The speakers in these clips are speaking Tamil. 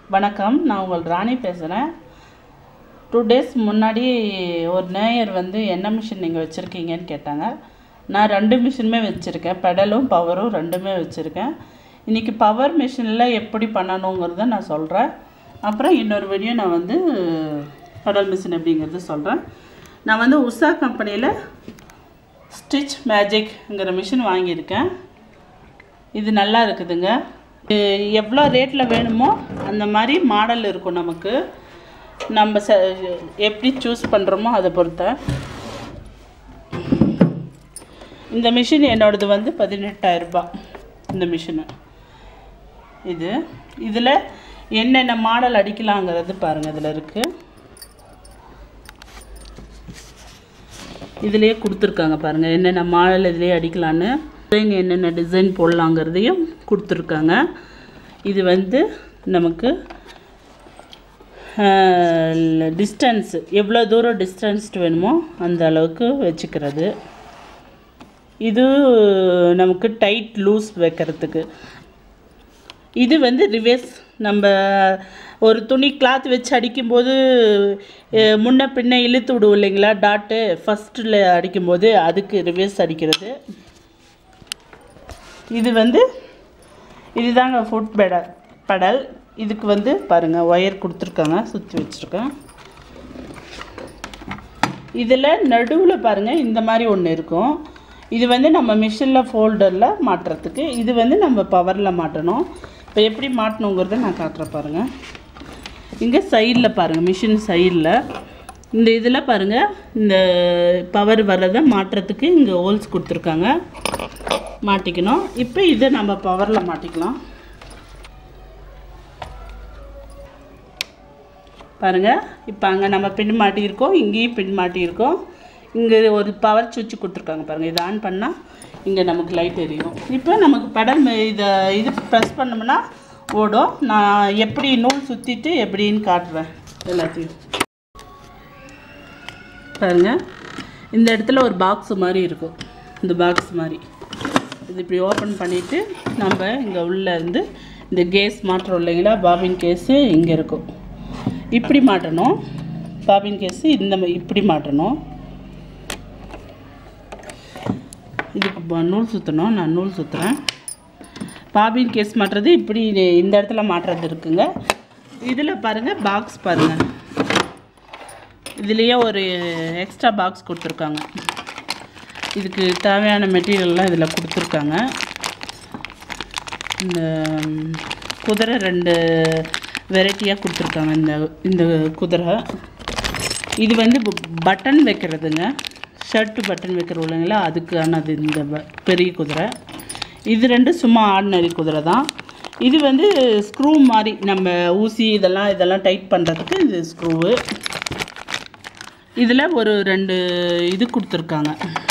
வணக்கம், நான் உங்கள் ராணி பேசுகிறேன். 2 days முன்னாடி ஒரு நேயர் வந்து என்ன மிஷின் நீங்கள் வச்சுருக்கீங்கன்னு கேட்டாங்க. நான் 2 மிஷினுமே வச்சுருக்கேன், பெடலும் பவரும் ரெண்டுமே வச்சுருக்கேன். இன்றைக்கி பவர் மிஷினில் எப்படி பண்ணணுங்கிறத நான் சொல்கிறேன். அப்புறம் இன்னொரு வீடியோ நான் வந்து பெடல் மிஷின் எப்படிங்கிறது சொல்கிறேன். நான் வந்து USHA கம்பெனியில் ஸ்டிச் மேஜிக்ங்கிற மிஷின் வாங்கியிருக்கேன். இது நல்லா இருக்குதுங்க. எவ்வளோ ரேட்டில் வேணுமோ அந்த மாதிரி மாடல் இருக்கும். நமக்கு நம்ம எப்படி சூஸ் பண்ணுறோமோ அதை பொறுத்த. இந்த மிஷின் என்னோடது வந்து 18,000 ரூபாய். இந்த மிஷினு இதில் என்னென்ன மாடல் அடிக்கலாங்கிறது பாருங்கள். இதில் இருக்குது, இதிலேயே கொடுத்துருக்காங்க பாருங்கள் என்னென்ன மாடல் இதிலேயே அடிக்கலான்னு, என்னென்ன டிசைன் போடலாங்கிறதையும் கொடுத்துருக்காங்க. இது வந்து நமக்கு டிஸ்டன்ஸ் எவ்வளோ தூரம் டிஸ்டன்ஸ் வேணுமோ அந்த அளவுக்கு வச்சுக்கிறது. இது நமக்கு டைட் லூஸ் வைக்கிறதுக்கு. இது வந்து ரிவர்ஸ். நம்ம ஒரு துணி கிளாத் வச்சு அடிக்கும்போது முன்ன பின்ன இழுத்து விடுவோம் இல்லைங்களா, டாட்டு ஃபஸ்ட்டில் அடிக்கும்போது அதுக்கு ரிவர்ஸ் அடிக்கிறது. இது வந்து இதுதாங்க ஃபுட் பெடல். இதுக்கு வந்து பாருங்கள் ஒயர் கொடுத்துருக்காங்க, சுற்றி வச்சுருக்கேன். இதில் நடுவில் பாருங்கள் இந்த மாதிரி ஒன்று இருக்கும். இது வந்து நம்ம மிஷினில் ஃபோல்டரில் மாட்டுறதுக்கு. இது வந்து நம்ம பவரில் மாட்டணும். இப்போ எப்படி மாட்டணுங்கிறத நான் காட்டுறேன் பாருங்கள். இங்கே சைடில் பாருங்கள், மிஷின் சைடில் இந்த இதில் பாருங்கள், இந்த பவர் வர்றதை மாட்டுறதுக்கு இங்கே ஹோல்ஸ் கொடுத்துருக்காங்க, மாட்டிக்கணும். இப்போ இதை நம்ம பவரில் மாட்டிக்கலாம். பாருங்கள், இப்போ அங்கே நம்ம பின் மாட்டியிருக்கோம், இங்கேயும் பின் மாட்டியிருக்கோம். இங்கே ஒரு பவர் சுவிட்ச் கொடுத்துருக்காங்க பாருங்கள். இதை ஆன் பண்ணால் இங்கே நமக்கு லைட் எரியும். இப்போ நமக்கு பெடல் இது ப்ரெஸ் பண்ணோம்னா ஓடும். நான் எப்படி நூல் சுற்றிட்டு எப்படின்னு காட்டுறேன் எல்லாத்தையும். பாருங்கள், இந்த இடத்துல ஒரு பாக்ஸ் மாதிரி இருக்கும். இந்த பாக்ஸ் மாதிரி இது இப்படி ஓப்பன் பண்ணிவிட்டு நம்ம இங்கே உள்ளே இருந்து இந்த கேஸ் மாட்டுறோம் இல்லைங்களா, பாபின் கேஸு இங்கே இருக்கும். இப்படி மாட்டணும். பாபின் கேஸு இப்படி மாட்டணும். இதுக்கு நூல் சுற்றணும். நான் நூல் சுற்றுறேன். பாபின் கேஸ் மாட்டுறது இப்படி இந்த இடத்துல மாட்டுறது இருக்குங்க. இதில் பாருங்கள் பாக்ஸ் பாருங்கள், இதுலேயே ஒரு எக்ஸ்ட்ரா பாக்ஸ் கொடுத்துருக்காங்க. இதுக்கு தேவையான மெட்டீரியல்லாம் இதில் கொடுத்துருக்காங்க. இந்த குதிரை 2 வெரைட்டியாக கொடுத்துருக்காங்க. இந்த குதிரை இது வந்து பட்டன் வைக்கிறதுங்க, ஷர்ட்டு பட்டன் வைக்கிறோம் இல்லைங்களா, அதுக்கானது இந்த பெரிய குதிரை. இது 2 சும்மா ஆர்டினரி குதிரை தான். இது வந்து ஸ்க்ரூ மாதிரி நம்ம ஊசி இதெல்லாம் டைட் பண்ணுறதுக்கு இது ஸ்க்ரூவு. இதில் ஒரு 2 இது கொடுத்துருக்காங்க,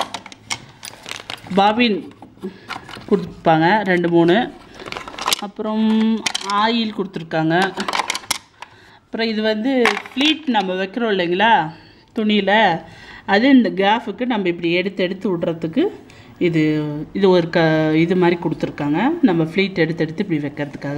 பாபின் கொடுப்பாங்க 2-3. அப்புறம் ஆயில் கொடுத்துருக்காங்க. அப்புறம் இது வந்து ஃப்ளீட் நம்ம வைக்கிறோம் இல்லைங்களா துணியில், அது இந்த கிராஃபுக்கு நம்ம இப்படி எடுத்து விட்றதுக்கு இது ஒரு இது மாதிரி கொடுத்துருக்காங்க. நம்ம ஃப்ளீட் எடுத்து இப்படி வைக்கிறதுக்காக.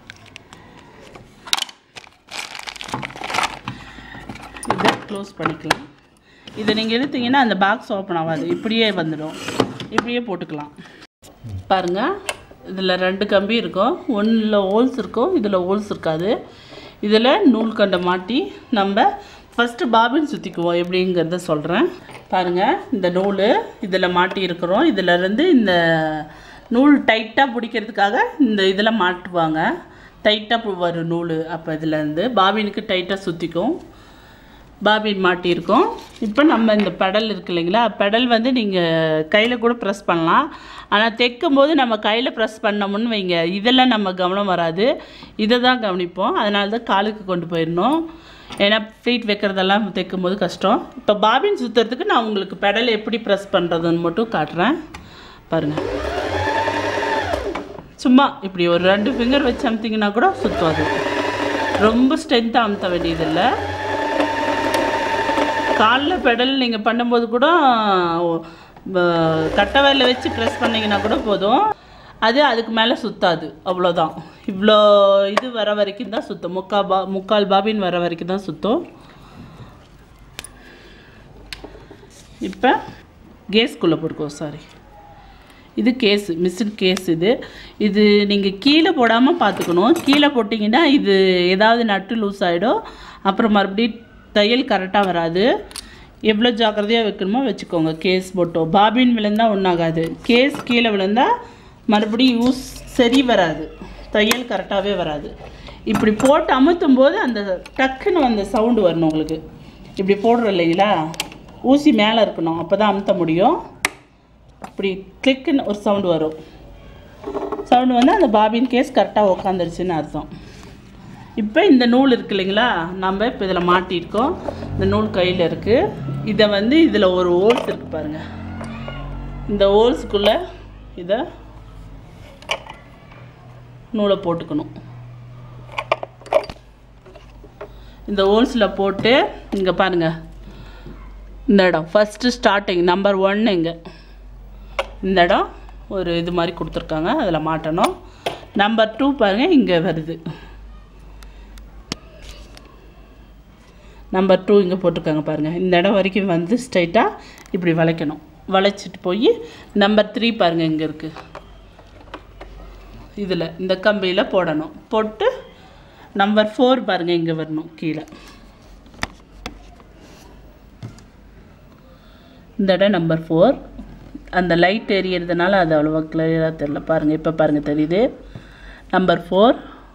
இதை க்ளோஸ் பண்ணிக்கலாம். இதை நீங்கள் எடுத்தீங்கன்னா அந்த பாக்ஸ் ஓப்பன் ஆகாது, இப்படியே வந்துடும். இப்படியே போட்டுக்கலாம். பாருங்கள், இதில் 2 கம்பி இருக்கும். ஒன்றில் ஹோல்ஸ் இருக்கும், இதில் ஹோல்ஸ் இருக்காது. இதில் நூல் கண்டை மாட்டி நம்ம ஃபஸ்ட்டு பாபின் சுற்றிக்குவோம். எப்படிங்கிறத சொல்கிறேன் பாருங்கள். இந்த நூல் இதில் மாட்டி இருக்கிறோம். இதிலேருந்து இந்த நூல் டைட்டாக பிடிக்கிறதுக்காக இந்த இதில் மாட்டுவாங்க. டைட்டாக வரும் நூல். அப்போ இதுலேருந்து பாபினுக்கு டைட்டாக சுற்றிக்கும். பாபின் மாட்டியிருக்கோம். இப்போ நம்ம இந்த பெடல் இருக்கு இல்லைங்களா, பெடல் வந்து நீங்கள் கையில் கூட ப்ரெஸ் பண்ணலாம். ஆனால் தைக்கும் போது நம்ம கையில் ப்ரெஸ் பண்ணோம்னு வைங்க, இதெல்லாம் நம்ம கவனம் வராது. இதை தான் கவனிப்போம். அதனால தான் காலுக்கு கொண்டு போயிடணும். ஏன்னா ஃப்ளீட் வைக்கிறதெல்லாம் தைக்கும் போது கஷ்டம். இப்போ பாபின் சுற்றுறதுக்கு நான் உங்களுக்கு பெடல் எப்படி ப்ரெஸ் பண்ணுறதுன்னு மட்டும் காட்டுறேன் பாருங்கள். சும்மா இப்படி ஒரு 2 ஃபிங்கர் வச்சு அமுத்திங்கன்னா கூட சுற்றாது. ரொம்ப ஸ்ட்ரென்த்தாக அமுத்த வேண்டியதில்லை. காலில் பெடல் நீங்கள் பண்ணும்போது கூட கட்டை வேலை வச்சு ப்ரெஸ் பண்ணிங்கன்னா கூட போதும். அது அதுக்கு மேலே சுத்தாது, அவ்வளோதான். இவ்வளோ இது வர வரைக்கும் தான் சுற்றும், முக்கால் பாபின் வர வரைக்கும் தான் சுற்றும். இப்போ கேஸ்குள்ளே போட்டுக்கோ. சாரி, இது கேஸு, மிஷின் கேஸ். இது நீங்கள் கீழே போடாமல் பார்த்துக்கணும். கீழே போட்டிங்கன்னா இது ஏதாவது நட்டு லூஸ் ஆகிடும், அப்புறம் மறுபடியும் தையல் கரெக்டாக வராது. எவ்வளோ ஜாக்கிரதையாக வைக்கணுமோ வச்சுக்கோங்க. கேஸ் போட்டோம், பாபின் விழுந்தால் ஒன்றாகாது. கேஸ் கீழே விழுந்தால் மறுபடியும் சரி வராது, தையல் கரெக்டாகவே வராது. இப்படி போட்டு அமுத்தும் போது அந்த டக்குன்னு அந்த சவுண்டு வரணும் உங்களுக்கு. இப்படி போடுறோம் இல்லைங்களா, ஊசி மேலே இருக்கணும், அப்போ தான் அமுத்த முடியும். இப்படி கிளிக்குன்னு ஒரு சவுண்டு வரும். சவுண்டு வந்து அந்த பாபின் கேஸ் கரெக்டாக உக்காந்துருச்சுன்னு அர்த்தம். இப்போ இந்த நூல் இருக்குது இல்லைங்களா, நம்ம இப்போ இதில் மாட்டியிருக்கோம். இந்த நூல் கையில் இருக்குது. இதை வந்து இதில் ஒரு ஹோல்ஸ் இருக்குது பாருங்கள். இந்த ஹோல்ஸுக்குள்ளே இதை நூலை போட்டுக்கணும். இந்த ஹோல்ஸில் போட்டு இங்கே பாருங்கள், இந்த இடம் ஃபஸ்ட்டு ஸ்டார்டிங் நம்பர் 1 இங்கே இந்த இடம் ஒரு இது மாதிரி கொடுத்துருக்காங்க, அதில் மாட்டணும். நம்பர் 2 பாருங்கள் இங்கே வருது, நம்பர் 2 இங்கே போட்டிருக்காங்க பாருங்கள். இந்த இடம் வரைக்கும் வந்து ஸ்ட்ரைட்டாக இப்படி வளைக்கணும். வளைச்சிட்டு போய் நம்பர் 3 பாருங்கள் இங்கே இருக்குது, இதில் இந்த கம்பியில் போடணும். போட்டு நம்பர் 4 பாருங்கள் இங்கே வரணும் கீழே. இந்த இடம் நம்பர் 4. அந்த லைட் எரியறதுனால அது அவ்வளோவா கிளியராக தெரியல பாருங்கள். இப்போ பாருங்கள் தெரியுது, நம்பர் 4.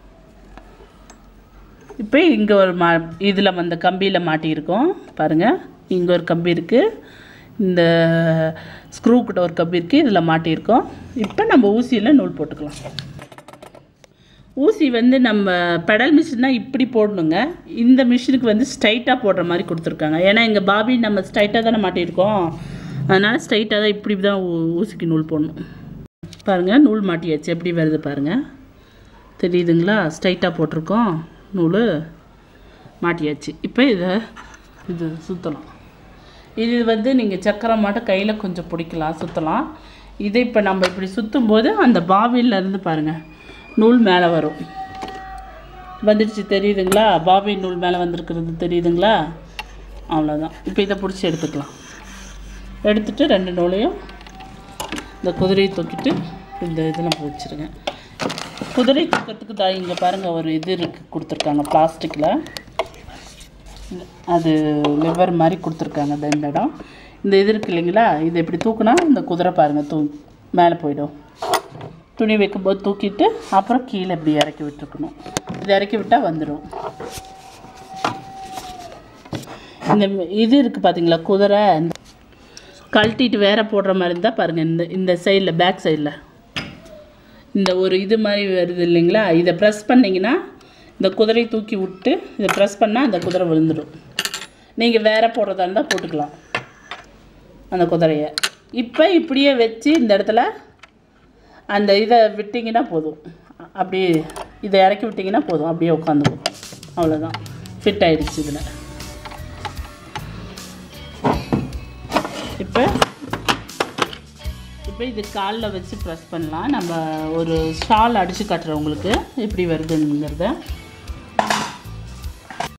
இப்போ இங்கே ஒரு இதில் அந்த கம்பியில் மாட்டியிருக்கோம் பாருங்கள். இங்கே ஒரு கம்பி இருக்குது, இந்த ஸ்க்ரூ கிட்ட ஒரு கம்பி இருக்குது, இதில் மாட்டியிருக்கோம். இப்போ நம்ம ஊசியில் நூல் போட்டுக்கலாம். ஊசி வந்து நம்ம பெடல் மிஷின்னா இப்படி போடணுங்க. இந்த மிஷினுக்கு வந்து ஸ்ட்ரைட்டாக போடுற மாதிரி கொடுத்துருக்காங்க. ஏன்னா எங்கள் பாபின் நம்ம ஸ்ட்ரைட்டாக தானே மாட்டியிருக்கோம், அதனால் ஸ்ட்ரைட்டாக தான் இப்படி தான் ஊசிக்கு நூல் போடணும். பாருங்கள் நூல் மாட்டியாச்சு, எப்படி வருது பாருங்கள், தெரியுதுங்களா? ஸ்ட்ரைட்டாக போட்டிருக்கோம், நூல் மாட்டியாச்சு. இப்போ இது சுற்றலாம். இது வந்து நீங்கள் சக்கரம் மாட்ட கையில் கொஞ்சம் பிடிக்கலாம், சுற்றலாம். இதை இப்போ நம்ம இப்படி சுற்றும் போது அந்த பாபின்லேருந்து பாருங்கள் நூல் மேலே வரும். வந்துடுச்சு தெரியுதுங்களா? பாபின் நூல் மேலே வந்திருக்கிறது தெரியுதுங்களா? அவ்வளோதான். இப்போ இதை பிடிச்சி எடுத்துக்கலாம். எடுத்துகிட்டு 2 நூலையும் இந்த குதிரையை தூக்கிட்டு இந்த இதில் வச்சுருங்க. குதிரை தூக்கிறதுக்கு தான் இங்கே பாருங்கள் ஒரு இது இருக்குது கொடுத்துருக்காங்க பிளாஸ்டிக்கில், அது லிவர் மாதிரி கொடுத்துருக்காங்க. இந்த இடம் இந்த இது இருக்குது இல்லைங்களா, இதை இப்படி தூக்குனா இந்த குதிரை பாருங்கள் மேலே போயிடும். துணி வைக்கும்போது தூக்கிட்டு அப்புறம் கீழே இப்படி இறக்கி விட்டுருக்கணும். இது இறக்கி விட்டால் வந்துடும். இந்த இது இருக்குது பார்த்தீங்களா குதிரை, கழட்டிட்டு வேற போடுற மாதிரி இருந்தால் பாருங்கள். இந்த சைடில் பேக் சைடில் இந்த ஒரு இது மாதிரி வருது இல்லைங்களா, இதை ப்ரெஸ் பண்ணிங்கன்னா இந்த குதிரையை தூக்கி விட்டு இதை ப்ரெஸ் பண்ணால் அந்த குதிரை விழுந்துடும். நீங்கள் வேறு போடுறதா இருந்தால் போட்டுக்கலாம் அந்த குதிரையை. இப்போ இப்படியே வச்சு இந்த இடத்துல அந்த இதை விட்டிங்கன்னா போதும், அப்படியே இதை இறக்கி விட்டிங்கன்னா போதும், அப்படியே உட்காந்துக்கும். அவ்வளோதான், ஃபிட் ஆகிடுச்சு இதில். இப்போ இது காலில் வச்சு ப்ரெஸ் பண்ணலாம். நம்ம ஒரு ஷால் அடித்து காட்டுறோம் உங்களுக்கு எப்படி வருதுங்கிறத.